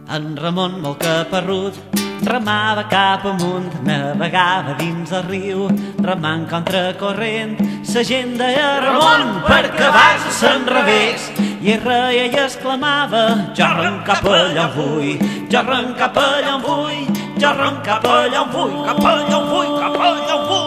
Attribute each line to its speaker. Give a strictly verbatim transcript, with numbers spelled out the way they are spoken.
Speaker 1: En Ramon, molt caparrut, remava cap amunt, navegava dins el riu, remant contracorrent. Sa gent deia Ramon, perquè vas a Sant Revés, i ell reia i exclamava: jo rem cap allà on vull, jo rem cap allà on vull, jo rem cap allà on vull, cap allà on vull, cap allà on vull.